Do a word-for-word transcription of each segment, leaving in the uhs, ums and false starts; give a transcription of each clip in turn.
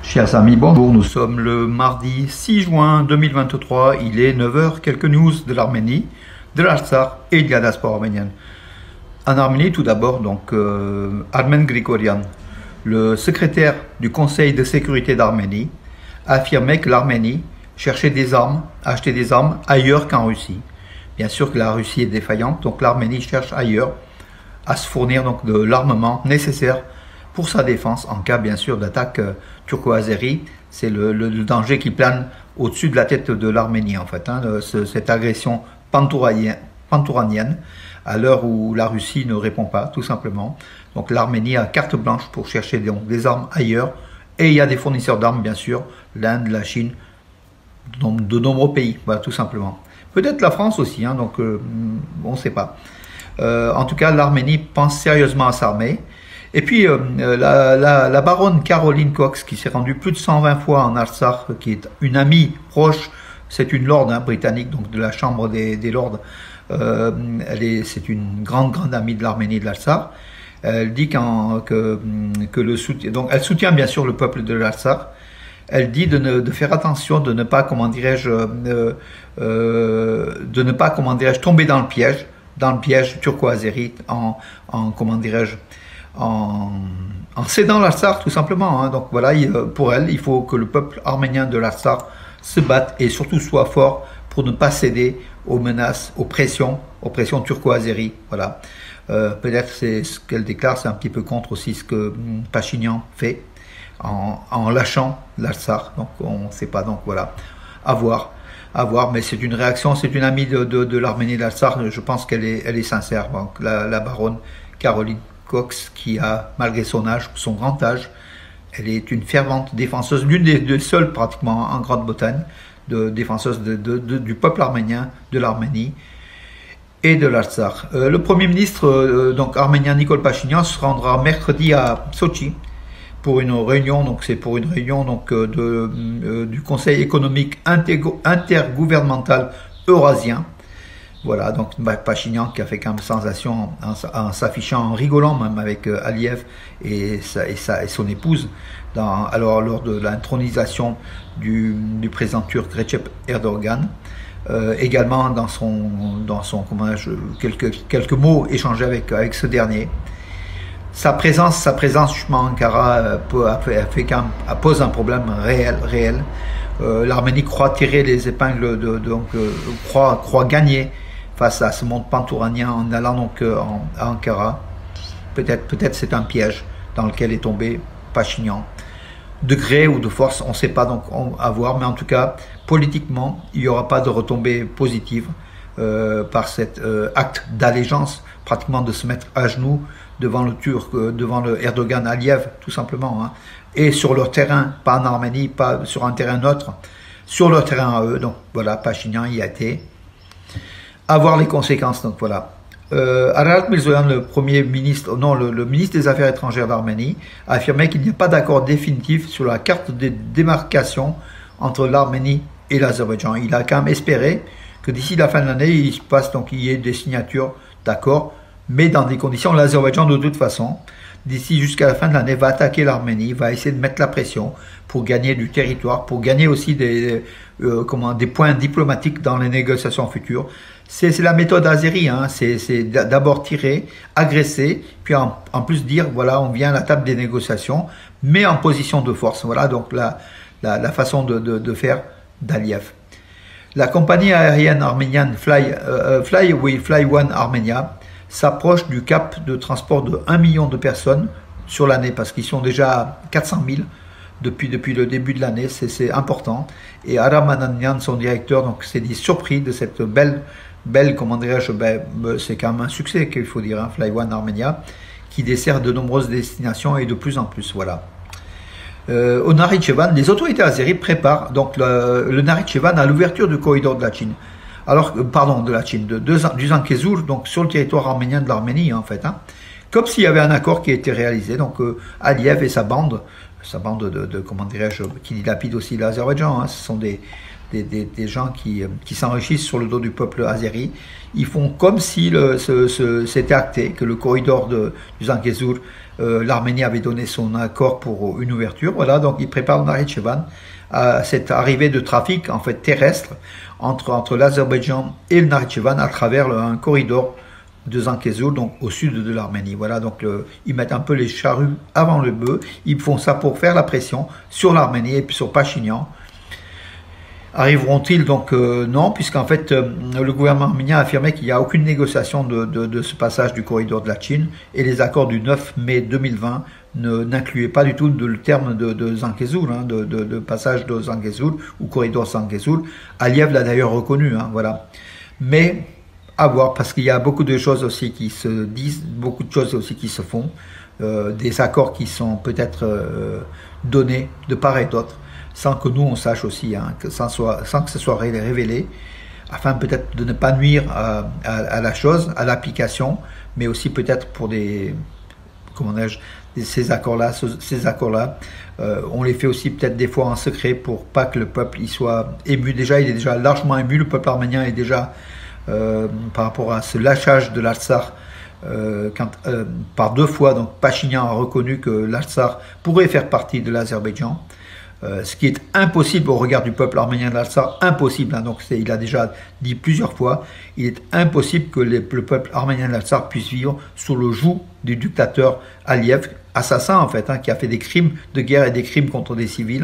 Chers amis, bonjour, nous sommes le mardi six juin deux mille vingt-trois, il est neuf heures, quelques news de l'Arménie, de l'Artsakh et de la diaspora arménienne. En Arménie, tout d'abord, donc euh, Armen Grigorian, le secrétaire du Conseil de sécurité d'Arménie, a affirmé que l'Arménie cherchait des armes, acheter des armes ailleurs qu'en Russie. Bien sûr que la Russie est défaillante, donc l'Arménie cherche ailleurs à se fournir donc de l'armement nécessaire pour sa défense en cas bien sûr d'attaque euh, turco-azérie. C'est le, le, le danger qui plane au-dessus de la tête de l'Arménie en fait, hein, le, ce, cette agression pantouranienne à l'heure où la Russie ne répond pas tout simplement. Donc l'Arménie a carte blanche pour chercher donc, des armes ailleurs, et il y a des fournisseurs d'armes bien sûr, l'Inde, la Chine, de, de nombreux pays, voilà tout simplement. Peut-être la France aussi, hein, donc euh, on ne sait pas. Euh, en tout cas l'Arménie pense sérieusement à s'armer. Et puis, euh, la, la, la baronne Caroline Cox, qui s'est rendue plus de cent vingt fois en Artsakh, qui est une amie proche, c'est une lord hein, britannique, donc de la Chambre des, des Lords, euh, elle est, c'est une grande, grande amie de l'Arménie et de l'Artsakh. Elle dit qu'en, que, que le soutien, donc elle soutient bien sûr le peuple de l'Artsakh. Elle dit de, ne, de faire attention, de ne pas, comment dirais-je, euh, euh, de ne pas, comment dirais-je, tomber dans le piège, dans le piège turco-azéri, en, en, comment dirais-je, En, en cédant l'Artsakh tout simplement. Hein. Donc voilà, il, pour elle, il faut que le peuple arménien de l'Artsakh se batte et surtout soit fort pour ne pas céder aux menaces, aux pressions, aux pressions turco-azéries. Voilà. Euh, Peut-être c'est ce qu'elle déclare, c'est un petit peu contre aussi ce que Pachinian fait en, en lâchant l'Artsakh. Donc on ne sait pas. Donc voilà, à voir. À voir, mais c'est une réaction, c'est une amie de, de, de l'Arménie et de l'Artsakh. Je pense qu'elle est, elle est sincère. Donc la, la baronne Caroline Cox, qui a, malgré son âge, son grand âge, elle est une fervente défenseuse, l'une des deux seules pratiquement en Grande-Bretagne, de défenseuse de, de, de, du peuple arménien, de l'Arménie et de l'Artsakh. Euh, le Premier ministre euh, donc arménien Nikol Pachinian se rendra mercredi à Sochi pour une réunion, donc c'est pour une réunion donc euh, de, euh, du Conseil économique intergouvernemental eurasien. Voilà, donc Pachinian qui a fait quand même sensation en, en, en s'affichant, en rigolant même avec euh, Aliyev et, sa, et, sa, et son épouse, dans, alors lors de l'intronisation du, du président turc Recep Erdogan. Euh, également dans son, dans son comment je, quelques, quelques mots échangés avec, avec ce dernier. Sa présence, sa présence justement à Ankara euh, a fait, a fait quand même, pose un problème réel, réel. Euh, L'Arménie croit tirer les épingles, de, de, donc euh, croit, croit gagner face à ce monde pantouranien en allant donc euh, en, à Ankara. Peut-être peut-être c'est un piège dans lequel est tombé Pachinian. De gré ou de force, on ne sait pas donc on, à voir, mais en tout cas, politiquement, il n'y aura pas de retombée positive euh, par cet euh, acte d'allégeance, pratiquement de se mettre à genoux devant le Turc, euh, devant le Erdogan Aliyev, tout simplement, hein, et sur leur terrain, pas en Arménie, pas sur un terrain neutre, sur leur terrain à eux. Donc voilà, Pachinian y a été. À voir les conséquences, donc voilà. Euh, Ararat Mirzoyan, le premier ministre, non, le, le ministre des Affaires étrangères d'Arménie, a affirmé qu'il n'y a pas d'accord définitif sur la carte de démarcation entre l'Arménie et l'Azerbaïdjan. Il a quand même espéré que d'ici la fin de l'année, il se passe donc il y ait des signatures d'accords, mais dans des conditions. L'Azerbaïdjan, de toute façon, d'ici jusqu'à la fin de l'année, va attaquer l'Arménie, va essayer de mettre la pression pour gagner du territoire, pour gagner aussi des, euh, comment, des points diplomatiques dans les négociations futures. C'est la méthode azérie, hein. C'est d'abord tirer, agresser, puis en, en plus dire, voilà, on vient à la table des négociations, mais en position de force. Voilà donc la, la, la façon de, de, de faire d'Aliyev. La compagnie aérienne arménienne Fly, euh, Fly, oui, Fly One Armenia s'approche du cap de transport de un million de personnes sur l'année, parce qu'ils sont déjà à quatre cent mille depuis, depuis le début de l'année, c'est important. Et Aram Ananian, son directeur, donc s'est dit surpris de cette belle, belle comment dirais-je, ben, c'est quand même un succès qu'il faut dire, hein, Fly One Armenia, qui dessert de nombreuses destinations et de plus en plus, voilà. Euh, au Nakhitchevan, les autorités azéries préparent donc le, le Nakhitchevan à l'ouverture du corridor de la Chine. Alors, pardon, de la Chine, de, de, du Zangezur, donc sur le territoire arménien de l'Arménie, en fait, hein, comme s'il y avait un accord qui a été réalisé. Donc, euh, Aliyev et sa bande, sa bande de, de comment dirais-je, qui dilapide aussi l'Azerbaïdjan, hein, ce sont des, des, des, des gens qui, qui s'enrichissent sur le dos du peuple azéri. Ils font comme si le, ce, ce, c'était acté, que le corridor de, du Zangezur, euh, l'Arménie avait donné son accord pour une ouverture. Voilà, donc ils préparent le Nakhitchevan à cette arrivée de trafic en fait terrestre entre, entre l'Azerbaïdjan et le Nakhitchevan à travers le, un corridor de Zangezur, donc au sud de l'Arménie. Voilà, donc le, ils mettent un peu les charrues avant le bœuf. Ils font ça pour faire la pression sur l'Arménie et puis sur Pachinian. Arriveront-ils donc euh, non, puisqu'en fait euh, le gouvernement arménien a affirmé qu'il n'y a aucune négociation de, de, de ce passage du corridor de la Chine, et les accords du neuf mai deux mille vingt n'incluaient pas du tout de, le terme de, de Zangezur, hein, de, de, de passage de Zangezur ou corridor Zangezur. Aliyev l'a d'ailleurs reconnu, hein, voilà. Mais à voir, parce qu'il y a beaucoup de choses aussi qui se disent, beaucoup de choses aussi qui se font, euh, des accords qui sont peut-être euh, donnés de part et d'autre, sans que nous on sache aussi, hein, que sans, soit, sans que ce soit révélé, afin peut-être de ne pas nuire à, à, à la chose, à l'application, mais aussi peut-être pour des, comment dirais-je, ces accords-là, ces accords-là, euh, on les fait aussi peut-être des fois en secret pour pas que le peuple y soit ému. Déjà, il est déjà largement ému, le peuple arménien est déjà euh, par rapport à ce lâchage de l'Artsakh. Euh, quand, euh, par deux fois, donc Pachinian a reconnu que l'Artsakh pourrait faire partie de l'Azerbaïdjan, euh, ce qui est impossible au regard du peuple arménien de l'Artsakh, impossible, hein, donc il a déjà dit plusieurs fois, il est impossible que les, le peuple arménien de l'Artsakh puisse vivre sous le joug du dictateur Aliyev, assassin en fait, hein, qui a fait des crimes de guerre et des crimes contre des civils.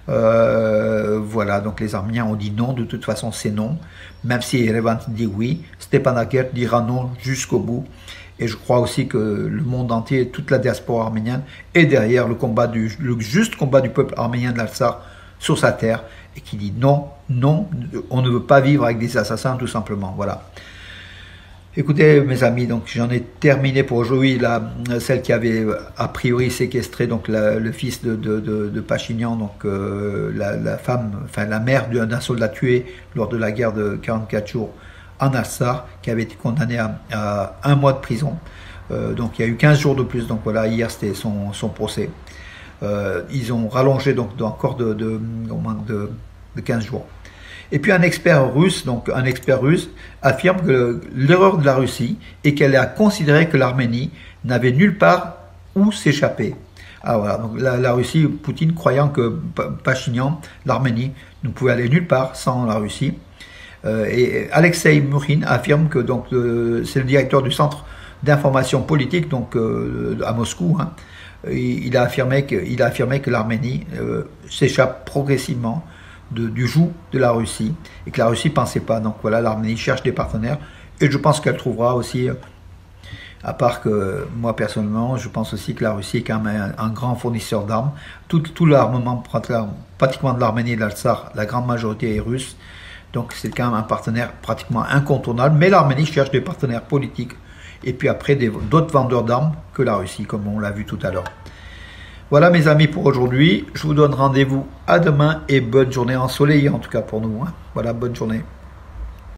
Euh, voilà, donc les Arméniens ont dit non, de toute façon c'est non, même si Yerevan dit oui, Stepanakert dira non jusqu'au bout. Et je crois aussi que le monde entier, toute la diaspora arménienne est derrière le combat du, le juste combat du peuple arménien de l'Artsakh sur sa terre, et qui dit non, non, on ne veut pas vivre avec des assassins tout simplement. Voilà. Écoutez mes amis, donc j'en ai terminé pour aujourd'hui, la, celle qui avait a priori séquestré donc la, le fils de, de, de, de Pachinian, donc euh, la, la femme, enfin la mère d'un soldat tué lors de la guerre de quarante-quatre jours en Artsakh, qui avait été condamné à, à un mois de prison. Euh, donc il y a eu quinze jours de plus, donc voilà, hier c'était son, son procès. Euh, ils ont rallongé donc encore de, de, de, de quinze jours. Et puis un expert russe, donc un expert russe, affirme que l'erreur de la Russie est qu'elle a considéré que l'Arménie n'avait nulle part où s'échapper. Alors voilà, donc la, la Russie, Poutine croyant que Pachinian, l'Arménie, ne pouvait aller nulle part sans la Russie. Euh, et Alexei Murin affirme que donc euh, c'est le directeur du centre d'information politique donc euh, à Moscou. Hein, il a affirmé que, il a affirmé que l'Arménie euh, s'échappe progressivement De, du joug de la Russie, et que la Russie ne pensait pas. Donc voilà, l'Arménie cherche des partenaires, et je pense qu'elle trouvera aussi, à part que moi personnellement, je pense aussi que la Russie est quand même un, un grand fournisseur d'armes. Tout, tout l'armement, pratiquement de l'Arménie et de l'Artsakh, la grande majorité est russe, donc c'est quand même un partenaire pratiquement incontournable, mais l'Arménie cherche des partenaires politiques, et puis après d'autres vendeurs d'armes que la Russie, comme on l'a vu tout à l'heure. Voilà mes amis pour aujourd'hui, je vous donne rendez-vous à demain et bonne journée ensoleillée en tout cas pour nous. Hein. Voilà, bonne journée.